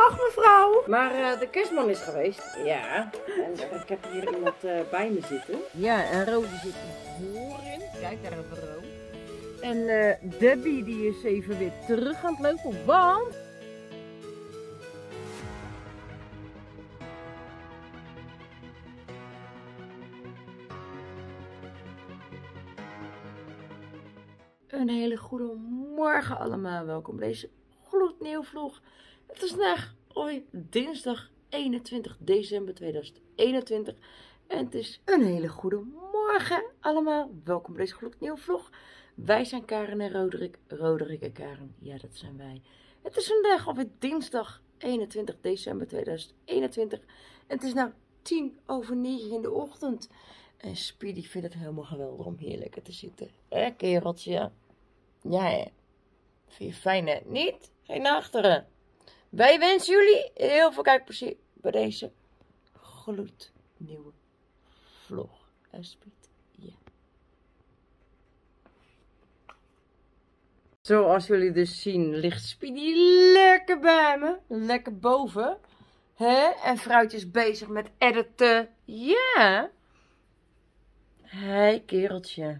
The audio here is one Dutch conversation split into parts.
mag mevrouw. Maar de kerstman is geweest. Ja. En ik heb hier iemand bij me zitten. Ja, en Rosie zit voorin. Kijk, daar hebben we Roos. En Debbie die is even weer terug aan het lopen, want... Een hele goede morgen allemaal. Welkom bij deze gloednieuwe vlog. Het is vandaag alweer dinsdag 21 december 2021. En het is een hele goede morgen allemaal. Welkom bij deze gloednieuwe vlog. Wij zijn Karen en Roderick. Roderick en Karen, ja dat zijn wij. Het is vandaag alweer dinsdag 21 december 2021. En het is nou 9:10 in de ochtend. En Speedy vindt het helemaal geweldig om hier lekker te zitten. Hè kereltje? Ja hè. Vind je fijn hè? Niet? Geen naar achteren. Wij wensen jullie heel veel kijkplezier bij deze gloednieuwe vlog. Speed, ja. Zoals jullie dus zien ligt Speedy lekker bij me. Lekker boven. Hè? En Fruitje is bezig met editen. Ja. Hé kereltje.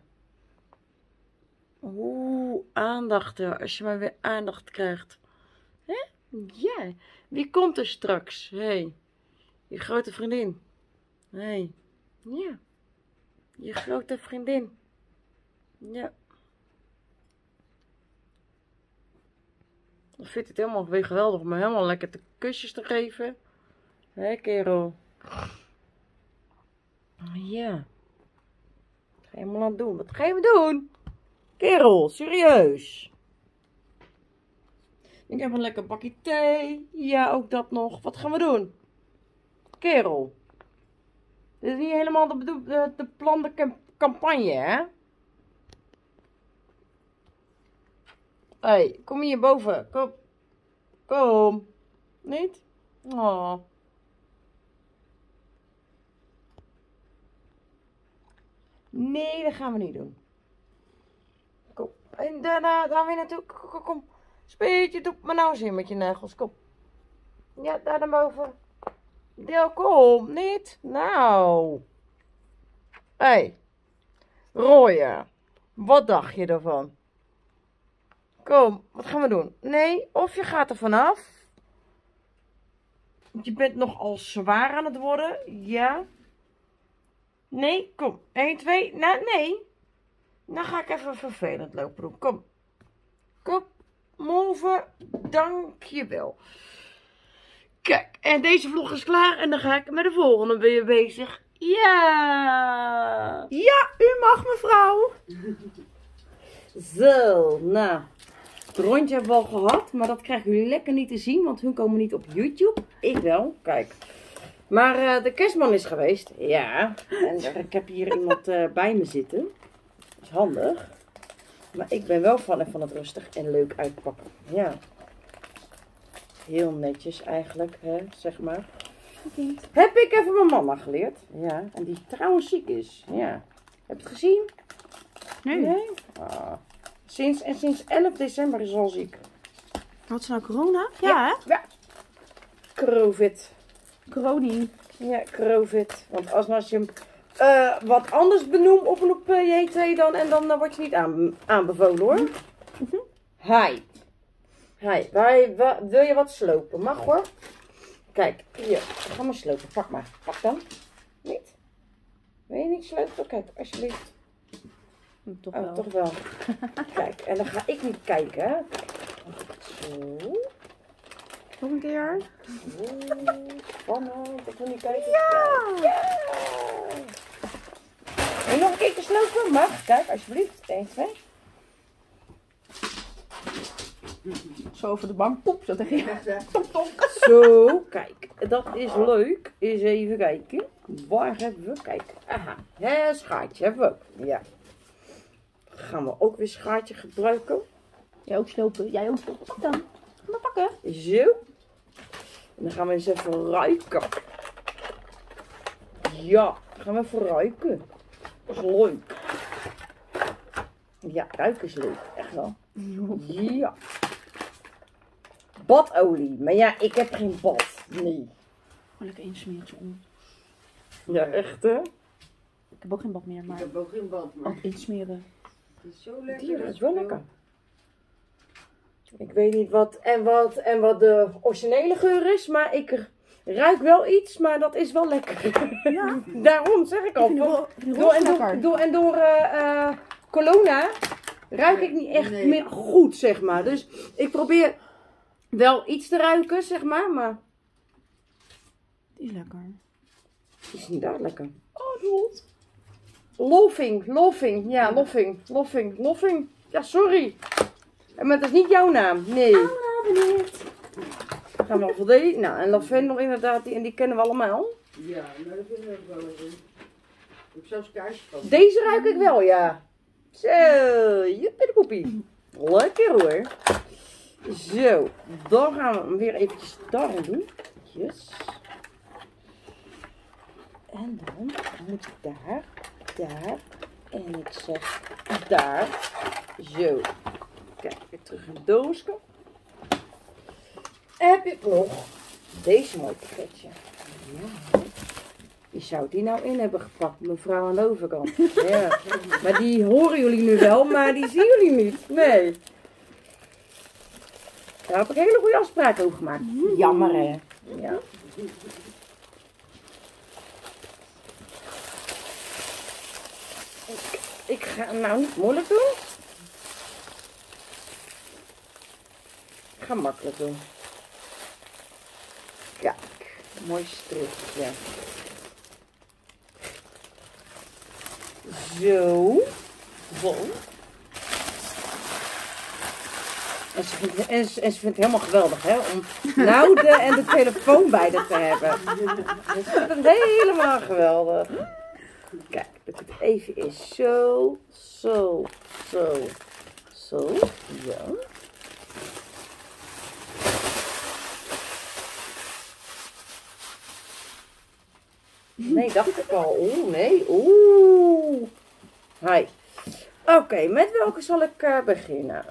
Oeh, aandacht als je maar weer aandacht krijgt. Hè? Ja. Wie komt er straks? Hé. Je grote vriendin. Hé. Ja. Je grote vriendin. Ja. Ik vind het helemaal weer geweldig om me helemaal lekker de kusjes te geven. Hé kerel. Ja. Wat ga je helemaal aan het doen? Wat ga je me doen? Kerel, serieus. Ik heb een lekker bakje thee. Ja, ook dat nog. Wat gaan we doen? Kerel. Dit is niet helemaal de plande campagne, hè? Hé, kom hier boven. Kom. Kom. Niet? Oh. Nee, dat gaan we niet doen. Kom. En daarna gaan we naartoe. Kom. Speetje, doe me nou eens in met je nagels. Kom. Ja, daar naar boven. Deel, kom. Niet? Nou. Hé. Hey. Rooien. Wat dacht je ervan? Kom, wat gaan we doen? Nee, of je gaat er vanaf. Je bent nogal zwaar aan het worden. Ja. Nee, kom. 1, 2. Nou, nee. Dan ga ik even vervelend lopen doen. Kom. Kom. Move. Dankjewel. Kijk, en deze vlog is klaar. En dan ga ik met de volgende weer bezig. Ja. Ja, u mag mevrouw. Zo, nou. Het rondje hebben we al gehad. Maar dat krijgen jullie lekker niet te zien. Want hun komen niet op YouTube. Ik wel. Kijk. Maar de kerstman is geweest. Ja. En ik heb hier iemand bij me zitten. Dat is handig. Maar ik ben wel van het rustig en leuk uitpakken. Ja. Heel netjes eigenlijk, hè, zeg maar. Heb ik even mijn mama geleerd. Ja. En die trouwens ziek is. Ja. Heb je het gezien? Nee. Nee? Ah. Sinds 11 december is ze al ziek. Had ze nou corona? Ja, hè? Ja. Covid. Corona. Ja, Covid. Want als je hem wat anders benoemt op J2 dan word je niet aanbevolen hoor. Hi. Hi. Wil je wat slopen? Mag hoor. Kijk, hier. Ga maar slopen. Pak maar. Pak dan. Niet? Wil je niet slopen? Kijk, alsjeblieft. Toch wel. Oh, toch wel. Kijk, en dan ga ik niet kijken. Hè. Zo. Nog een keer. Spannend. Ik wil niet kijken. Ja. Ja. En nog een keer slopen? Mag. Kijk, alsjeblieft. 1, 2. Zo over de bank. Poep, zo tegen je. Zo, kijk. Dat is leuk. Eens even kijken. Waar hebben we? Kijk. Aha. Hè, schaartje hebben we ook. Ja. Gaan we ook weer schaartje gebruiken. Jij ook slopen. Jij ook slopen. Pak dan. Ga maar pakken. Zo. En dan gaan we eens even ruiken. Ja, gaan we even ruiken. Dat is leuk. Ja, ruiken is leuk. Echt wel. Ja. badolie. Maar ja, ik heb geen bad. Nee. Lekker insmeren zo om. Ja, echt hè? Ik heb ook geen bad meer, maar Ik heb ook geen bad, maar altijd insmeren. het is zo lekker. Die is wel lekker. Ik weet niet wat de originele geur is, maar ik ruik wel iets, maar dat is wel lekker. Ja. Daarom zeg ik al. Door Corona ruik ik niet echt meer goed, zeg maar. Dus ik probeer wel iets te ruiken, zeg maar Die is lekker. die is niet daar lekker. Oh, de hond. Loving. Ja, Loving. Ja, sorry. Maar dat is niet jouw naam. Nee. Gaan we voor deze. Nou, en lavendel inderdaad, die kennen we allemaal. Ja, maar dat vinden we ook wel lekker. Ik heb zelfs kaarsjes van. Deze ruik ik wel, ja. Zo, jippie de poepie. Lekker hoor. Zo, dan gaan we hem weer eventjes daarin doen. Yes. En dan moet ik daar. En ik zeg daar. Zo. Kijk, weer terug in de doosje. Heb ik nog deze mooie pakketje. Ja. Wie zou die nou in hebben gepakt? Mevrouw aan de overkant. Ja. Maar die horen jullie nu wel, maar die zien jullie niet. Nee. Daar heb ik hele goede afspraken over gemaakt. Jammer hè. Ja. Ik ga hem nou niet moeilijk doen. Ik ga makkelijk doen. Kijk, mooi stripje. Zo. Zo. En ze vindt het helemaal geweldig, hè? Om nou de telefoon bij haar te hebben. Ze vindt het helemaal geweldig. Kijk, dat het even is. Zo. Ja. Nee, dacht ik al. Oeh, nee. Oeh. Hi. Oké, met welke zal ik beginnen?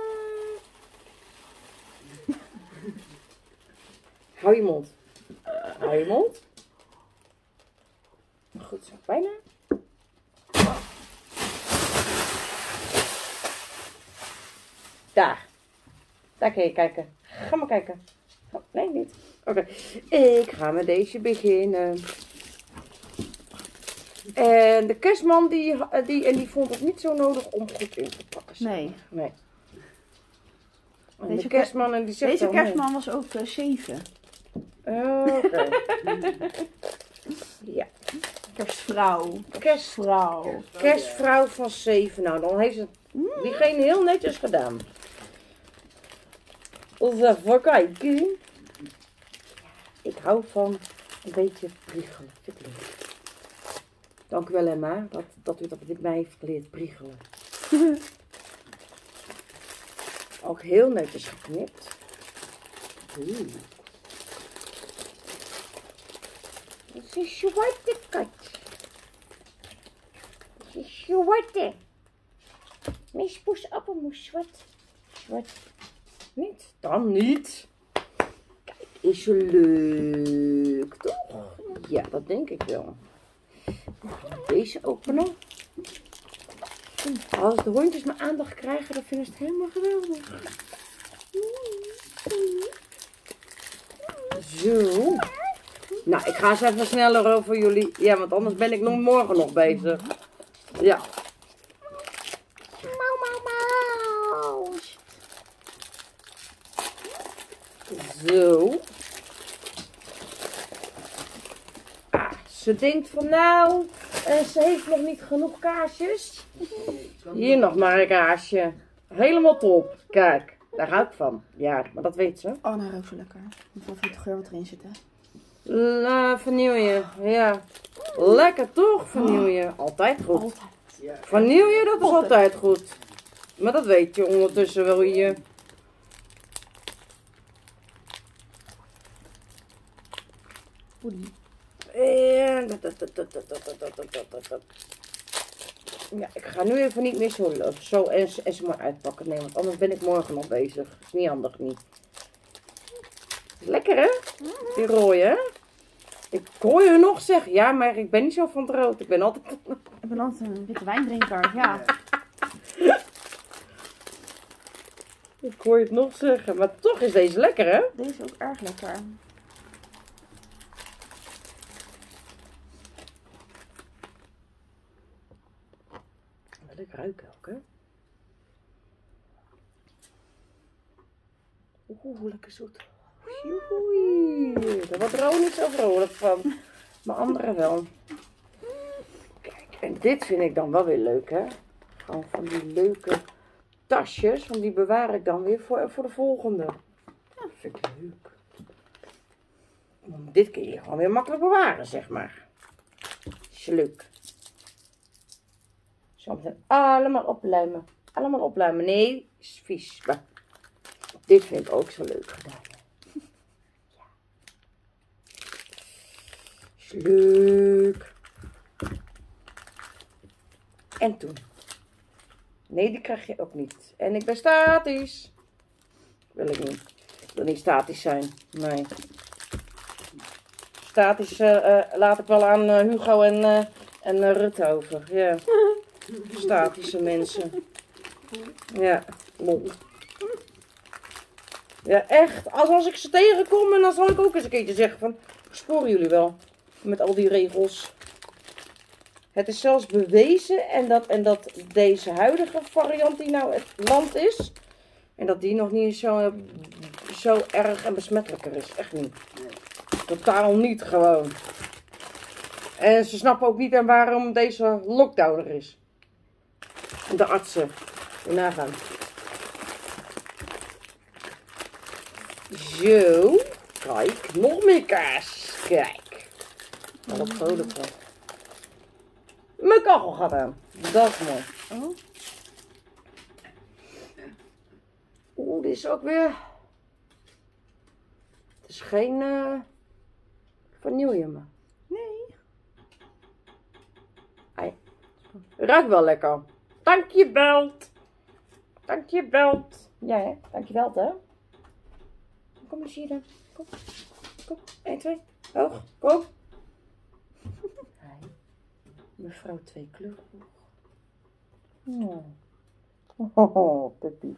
Hou je mond. Hou je mond. Goed zo, bijna. Daar. Daar kun je kijken. Ga maar kijken. Oh, nee, niet. Oké. Ik ga met deze beginnen. En de kerstman die vond het niet zo nodig om goed in te pakken. Nee. En de kerstman en die zegt Deze dan, kerstman was ook 7. Oké. Ja. Kerstvrouw van 7. Nou, dan heeft ze diegene heel netjes gedaan. Even kijken. Ik hou van een beetje priegelen. Dank u wel, Emma, dat u dat met mij heeft geleerd priegelen. Ook heel netjes geknipt. Dat is een zwarte kat. Dat is een zwarte. Mijn spoesappel moet zwart. Niet? Dan niet. Kijk, is zo leuk, toch? Ja, dat denk ik wel. Deze openen. Als de hondjes mijn aandacht krijgen, dan vinden ze het helemaal geweldig. Zo. Nou, ik ga eens even sneller over jullie. Ja, want anders ben ik nog morgen nog bezig. Ja. Mau. Zo. Ze denkt van nou, ze heeft nog niet genoeg kaarsjes. Hier nog maar een kaarsje. Helemaal top. Kijk, daar hou ik van. Ja, maar dat weet ze. Oh, nou ruikt zo lekker. Mijn favoriete geur wat erin zit, hè? Vanille, ja. Lekker toch, vanille. Altijd goed. Altijd. Vanille, dat is altijd goed. Maar dat weet je ondertussen wel hier. Poedie. Ja, ik ga nu even niet meer zo en ze maar uitpakken. Nee, want anders ben ik morgen nog bezig. Is niet handig, niet. Lekker hè? Die rode hè? Ik hoor je nog zeggen. Ja, maar ik ben niet zo van het rood. Ik ben altijd... Ik ben altijd een witte wijndrinker, ja. Ik hoor je het nog zeggen. Maar toch is deze lekker hè? Deze is ook erg lekker. Lekker ruiken ook hè? Oeh, lekker zoet. Oei, daar wordt Ro niet zo vrolijk van. Maar anderen wel. Kijk, en dit vind ik dan wel weer leuk hè? Gewoon van die leuke tasjes. Want die bewaar ik dan weer voor de volgende. Ja, vind ik leuk. Dit kun je gewoon weer makkelijk bewaren, zeg maar. Is leuk. Zo meteen allemaal opluimen. Allemaal opluimen. Nee, is vies. Maar dit vind ik ook zo leuk gedaan. Ja. Is leuk. En toen. Nee, die krijg je ook niet. En ik ben statisch. Wil ik niet. Ik wil niet statisch zijn. Nee. Statisch laat ik wel aan Hugo en Rutte over. Ja. Statische mensen. Ja, lol. Ja, echt. Als ik ze tegenkom, en dan zal ik ook eens een keertje zeggen van... Sporen jullie wel met al die regels. Het is zelfs bewezen en dat deze huidige variant die nou het land is... En dat die nog niet zo erg en besmettelijker is. Echt niet. Totaal niet gewoon. En ze snappen ook niet waarom deze lockdown er is. De artsen. Moet nagaan. Zo. Kijk, nog meer kaas. Kijk. Wat vrolijk van. Mijn kachel gaat aan. Dat is mooi. Oh. Oeh, dit is ook weer... Het is geen vanille. Nee. Ai. Ruikt wel lekker. Dankjewel. Dankjewel. Ja hè, dankjewel hè. Kom eens hier dan. Kom. Kom. 1, 2. Hoog. Kom. Hi. Mevrouw 2 kleuren. Oh, Peppy.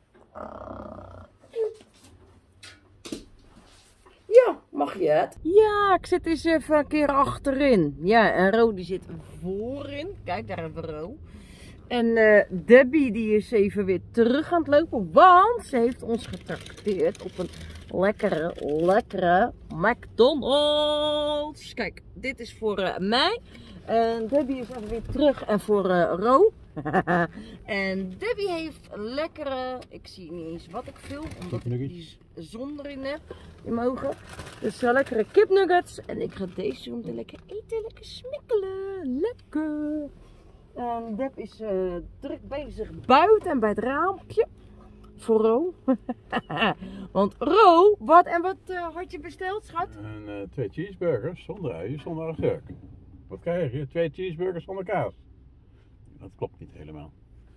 Ja, mag je het? Ja, ik zit eens even een keer achterin. Ja, en Ro die zit voorin. Kijk, daar hebben we Ro. En Debbie die is even weer terug aan het lopen. Want ze heeft ons getrakteerd op een lekkere McDonald's. Kijk, dit is voor mij. En Debbie is even weer terug en voor Ro. En Debbie heeft een lekkere, ik zie niet eens wat ik film, omdat ik die zon erin heb in mijn ogen. Dus lekkere kipnuggets. En ik ga deze om te lekker eten, lekker smikkelen. Lekker. En Deb is druk bezig buiten en bij het raampje. Voor Ro. Want Ro, wat had je besteld, schat? 2 cheeseburgers zonder uien, zonder agurk. Wat krijg je? 2 cheeseburgers zonder kaas. Dat klopt niet helemaal.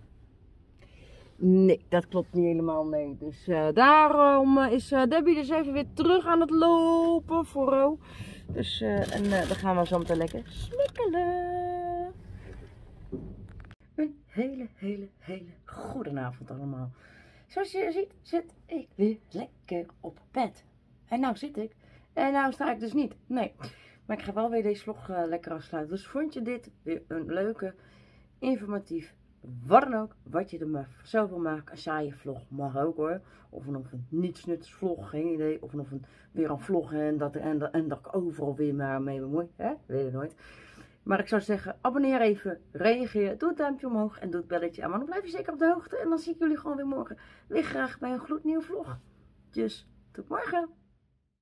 Nee, dat klopt niet helemaal, nee. Dus daarom is Debbie dus even weer terug aan het lopen voor Ro. Dus dan gaan we zo meteen lekker smikkelen. Een hele goedenavond allemaal. Zoals je ziet zit ik weer lekker op bed. En nou zit ik. En nou sta ik dus niet. Nee. Maar ik ga wel weer deze vlog lekker afsluiten. Dus vond je dit weer een leuke, informatief, wat dan ook, wat je er maar zelf wil maken. Een saaie vlog mag ook hoor. Of een niets nuttigs vlog, geen idee. Of weer een vlog en dat ik overal weer maar mee bemoei. Hè? Weet je nooit. Maar ik zou zeggen, abonneer even, reageer, doe het duimpje omhoog en doe het belletje aan. Maar dan blijf je zeker op de hoogte. En dan zie ik jullie gewoon weer morgen weer graag bij een gloednieuwe vlog. Dus tot morgen.